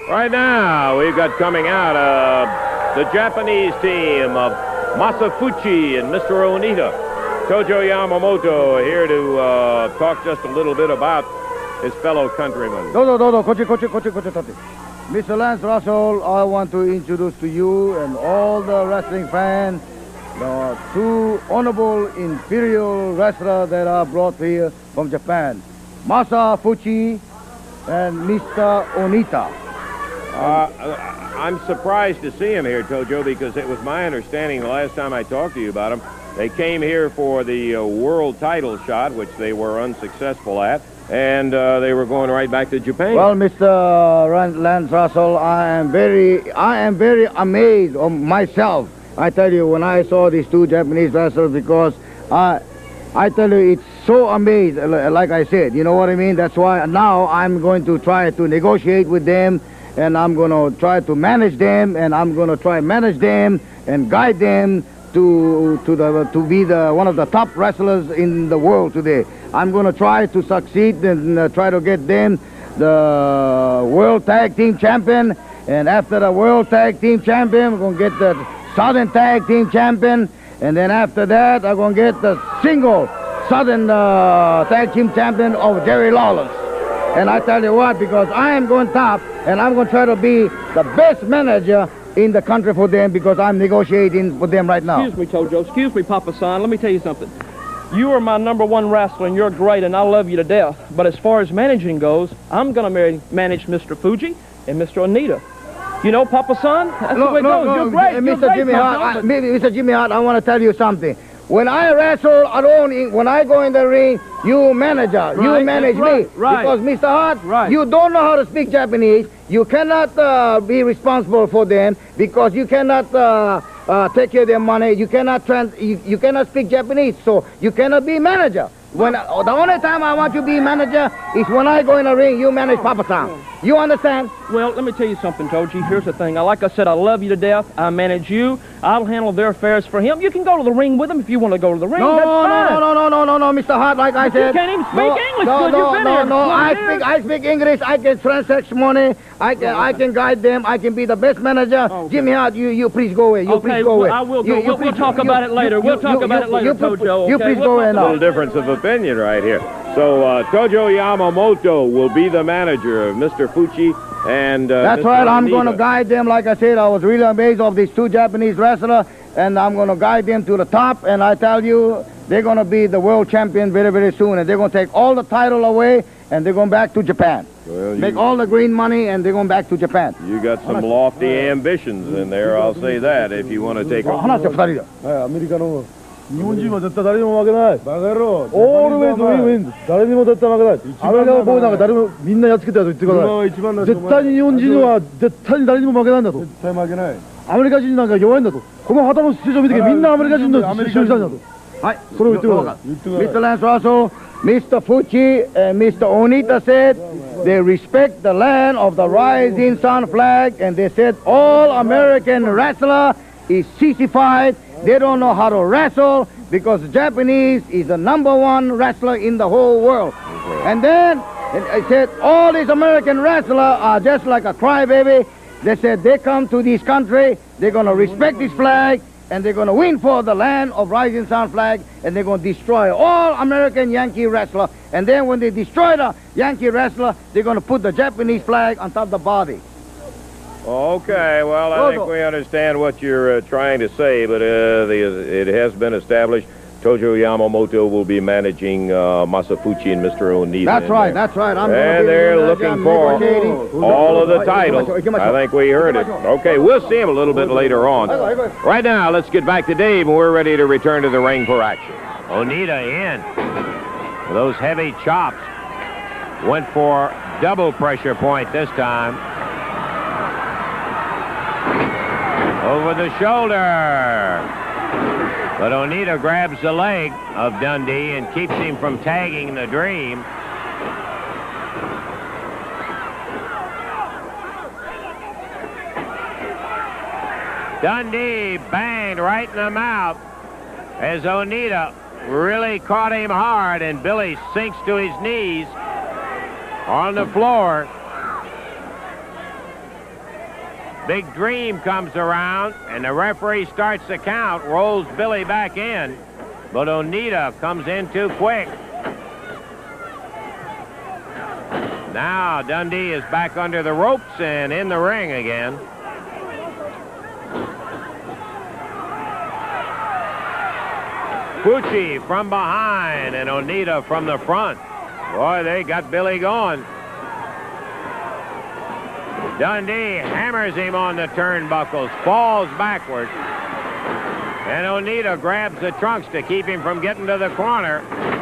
Right now, we've got coming out the Japanese team of Masafuchi and Mr. Onita. Tojo Yamamoto here to talk just a little bit about his fellow countrymen. Mr. Lance Russell, I want to introduce to you and all the wrestling fans the two honorable imperial wrestlers that are brought here from Japan, Masafuchi and Mr. Onita. I'm surprised to see him here, Tojo, because it was my understanding the last time I talked to you about him, they came here for the world title shot, which they were unsuccessful at, and they were going right back to Japan. Well, Mr. Lance Russell, I am very amazed of myself. I tell you, when I saw these two Japanese wrestlers, because I tell you, it's so amazed, like I said, you know what I mean? That's why now I'm going to try to negotiate with them, and I'm going to try to manage them, and I'm going to try manage them and guide them to be one of the top wrestlers in the world today. I'm going to try to succeed and try to get them the World Tag Team Champion, and after the World Tag Team Champion, we're going to get the Southern Tag Team Champion, and then after that, I'm going to get the single Southern Tag Team Champion of Jerry Lawless. And I tell you what, because I am going top, and I'm going to try to be the best manager in the country for them, because I'm negotiating for them right now. Excuse me, Tojo. Excuse me, Papa San. Let me tell you something. You are my #1 wrestler, and you're great, and I love you to death. But as far as managing goes, I'm going to manage Mr. Fuji and Mr. Onita. You know, Papa San? That's the way it goes. You're great. Mr. Jimmy Hart, Mr. Jimmy Hart, I want to tell you something. When I wrestle alone, when I go in the ring, you manager, you manage me. Because, Mr. Hart, you don't know how to speak Japanese. You cannot be responsible for them, because you cannot take care of their money. You cannot you cannot speak Japanese, so you cannot be manager. When the only time I want you to be manager is when I go in the ring, you manage Papa San. You understand? Well, let me tell you something, Toji. Here's the thing. Like I said, I love you to death. I manage you. I'll handle their affairs for him. You can go to the ring with him if you want to go to the ring. No, That's fine. no, Mr. Hart, like I said. You can't even speak English good. You've been here. No, I speak English. I can transact money. I can guide them. I can be the best manager. Okay. Jimmy Hart, you please go away. Please go away. I will go. We'll talk about it later. We'll talk about it later, Tojo. You please go away now. A little difference of opinion right here. So Tojo Yamamoto will be the manager of Mr. Fuji and that's Mr. right. I'm Onita. going to guide them. Like I said, I was really amazed of these two Japanese wrestlers, and I'm going to guide them to the top. And I tell you, they're going to be the world champion very, very soon. And they're going to take all the title away, and they're going back to Japan. Well, make all the green money, and they're going back to Japan. You got some lofty ambitions in there, I'll say that, if you want to take a... 日本人は絶対誰にも負けない。バカ野郎。オールウェイズウィンウィン。誰にも絶対負けない。アメリカのボーイなんか誰もみんなやっつけたと言ってください。絶対に日本人は絶対に誰にも負けないんだと。絶対負けない。アメリカ人なんか弱いんだと。この旗の出場を見てみんなアメリカ人の出場したんだと。はい。それを言ってください。 Mr. Lance Russell, Mr. Fuji, and Mr. Onita said they respect the land of the rising sun flag, and they said all American wrestler is sissified. They don't know how to wrestle, because Japanese is the #1 wrestler in the whole world. And then I said all these American wrestlers are just like a crybaby. They said they come to this country, they're going to respect this flag, and they're going to win for the land of rising sun flag, and they're going to destroy all American Yankee wrestler. And then when they destroy the Yankee wrestler, they're going to put the Japanese flag on top of the body. Okay, well, I think we understand what you're trying to say, but it has been established Tojo Yamamoto will be managing Masafuchi and Mr. Onita. That's right, that's right. And they're looking for all of the titles. I think we heard it. Okay, we'll see him a little bit later on. Right now, let's get back to Dave, and we're ready to return to the ring for action. Onita in. Those heavy chops. Went for double pressure point this time. Over the shoulder. But Onita grabs the leg of Dundee and keeps him from tagging the Dream. Dundee banged right in the mouth as Onita really caught him hard, and Billy sinks to his knees on the floor. Big Dream comes around, and the referee starts the count, rolls Billy back in, but Onita comes in too quick. Now Dundee is back under the ropes and in the ring again. Fucci from behind and Onita from the front. Boy, they got Billy going. Dundee hammers him on the turnbuckles, falls backward. And Onita grabs the trunks to keep him from getting to the corner.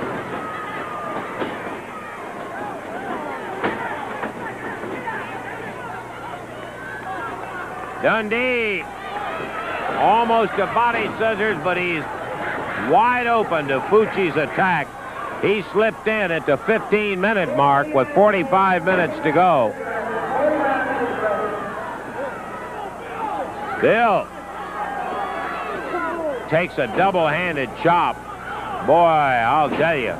Dundee almost a body scissors, but he's wide open to Fucci's attack. He slipped in at the 15-minute mark with 45 minutes to go. Bill takes a double-handed chop. Boy, I'll tell you.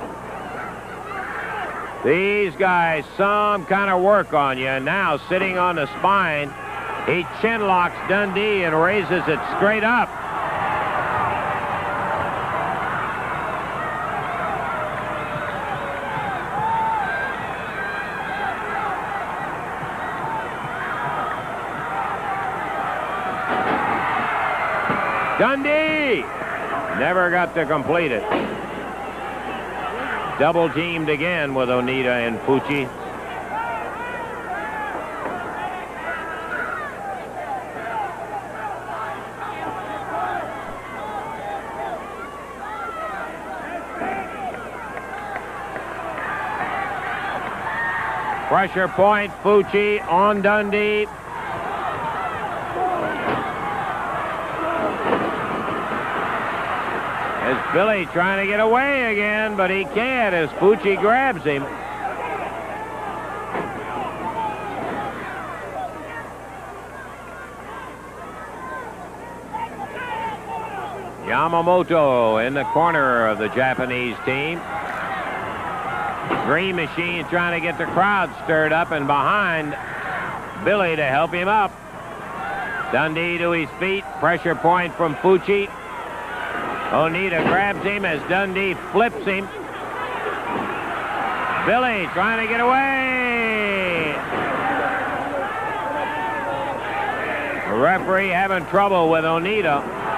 These guys, some kind of work on you. Now sitting on the spine, he chin locks Dundee and raises it straight up. Dundee never got to complete it. Double teamed again with Onita and Fucci. Pressure point, Fucci on Dundee. As Billy trying to get away again, but he can't as Fucci grabs him. Yamamoto in the corner of the Japanese team. Dream Machine trying to get the crowd stirred up and behind Billy to help him up. Dundee to his feet. Pressure point from Fucci. Onita grabs him as Dundee flips him. Billy trying to get away. The referee having trouble with Onita.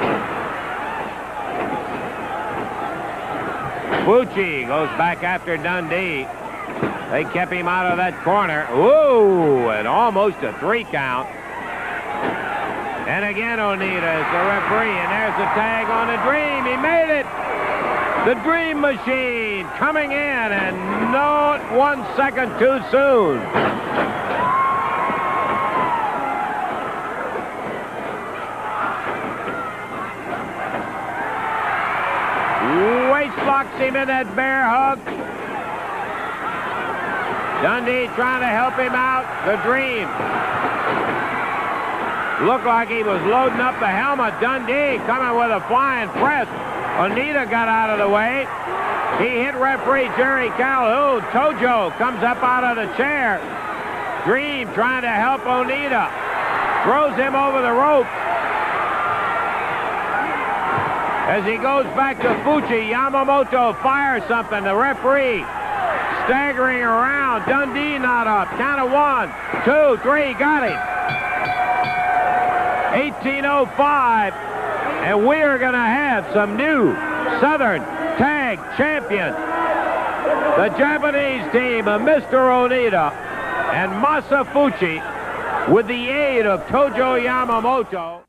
Fucci goes back after Dundee. They kept him out of that corner. Ooh, and almost a 3 count. And again, Onita is the referee, and there's the tag on the Dream. He made it. The Dream Machine coming in, and not 1 second too soon. Waist locks him in that bear hug. Dundee trying to help him out. The Dream. Looked like he was loading up the helmet. Dundee coming with a flying press. Onita got out of the way. He hit referee Jerry Calhoun. Tojo comes up out of the chair. Dream trying to help Onita. Throws him over the rope. As he goes back to Fucci, Yamamoto fires something. The referee staggering around. Dundee not up. Count of 1, 2, 3. Got him. 18:05, and we are going to have some new Southern Tag Champions. The Japanese team of Mr. Onita and Masa Fucci with the aid of Tojo Yamamoto.